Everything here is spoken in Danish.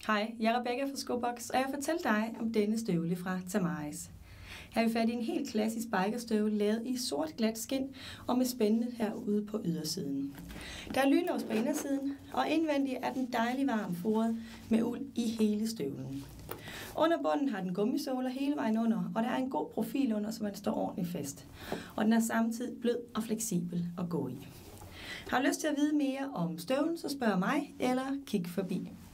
Hej, jeg er Rebecca fra Skobox, og jeg fortæller dig om denne støvle fra Tamaris. Her har vi fat i en helt klassisk bikerstøvle, lavet i sort glat skind og med spændende herude på ydersiden. Der er lynlås på indersiden, og indvendigt er den dejligt varm foret med uld i hele støvlen. Under bunden har den gummisåler hele vejen under, og der er en god profil under, så man står ordentligt fast. Og den er samtidig blød og fleksibel at gå i. Har du lyst til at vide mere om støvlen, så spørg mig eller kig forbi.